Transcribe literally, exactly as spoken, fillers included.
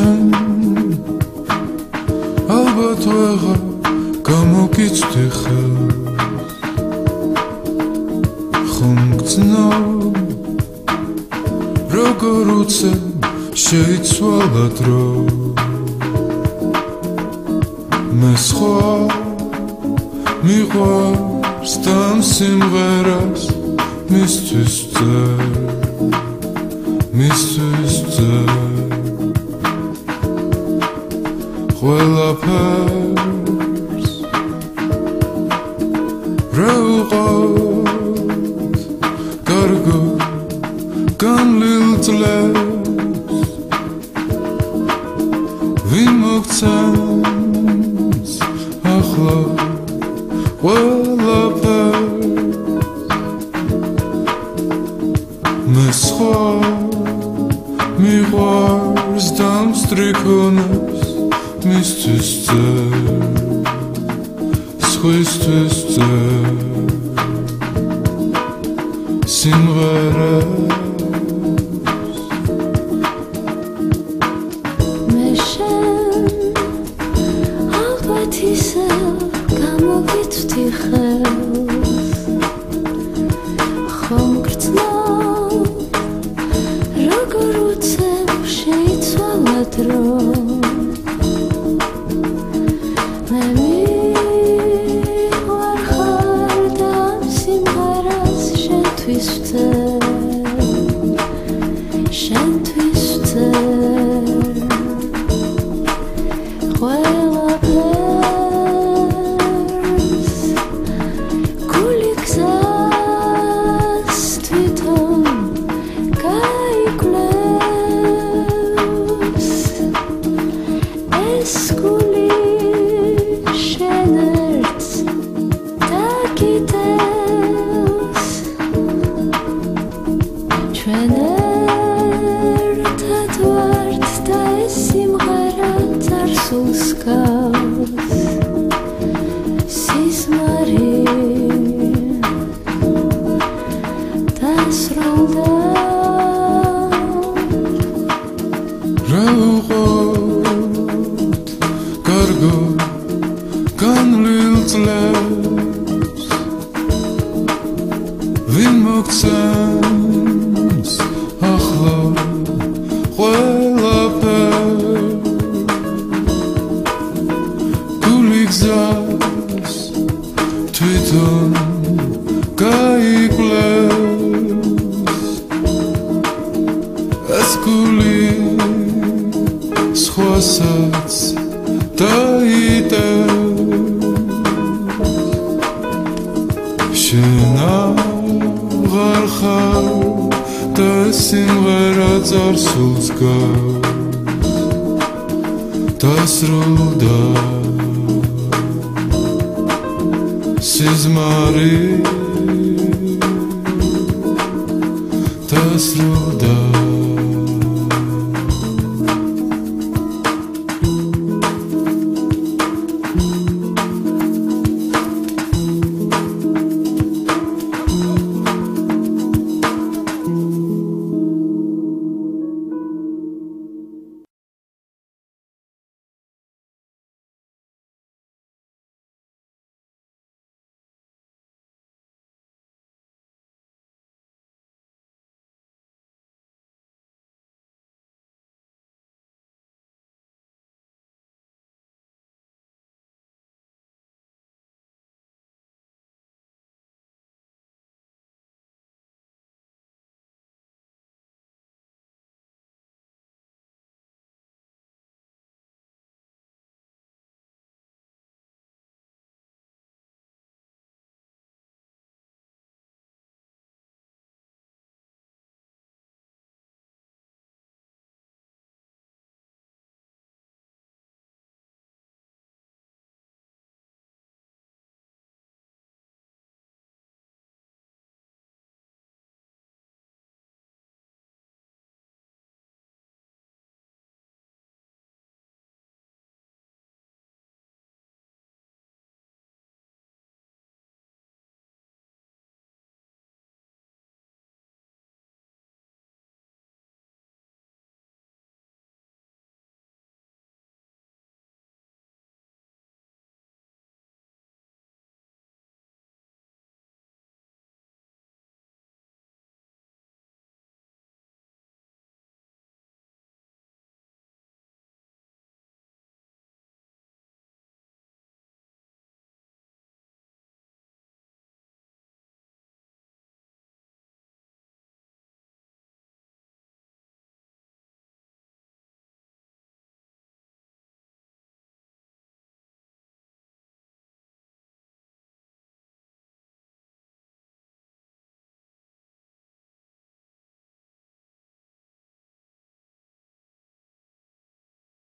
შენ ალბათ ვეღარ გამოგიცდი ხელს ხომ გძნობ როგორ უცებ შეიცვალა დრო მე სხვა მიყვარს თან სიმღერას მისთვის წერ მისთვის წერ ყველაფერს რა უყავთ კარგო განლილ წლებს ვინ მოგცემს ახლა ყველაფერს მე სხვა მიყვარს დამსტრიქონებს მისთვის წერ სხვისთვის წერ სიმღერას მე შენ ალბათ ისევ გამოგიცდი ხელს ხომ გრძნობ როგორ უცებ შეიცვალა დრო მე მიყვარ ხარ და სიმღერას შენთვის ვწერ შენთვის ვწერ ყველაფერს გული გზას თვითონ გაიკლებს ეს გული შენ ერთს დაკიდებს ჩვენ ერთად ვართ და ეს სიმღერა წარსულს გავს სიზმარი დასრულდა რა უყავთ კარგო განლილ წლებს ვინ მოგცემს ახლა ყველაფერს გული გზას თვითონ გაიკლებს ეს გული სხვასაც დაიტევს შენ აღარ ხარ და სიმღერა წარსულს გავს დასრულდა სიზმარი დასრულდა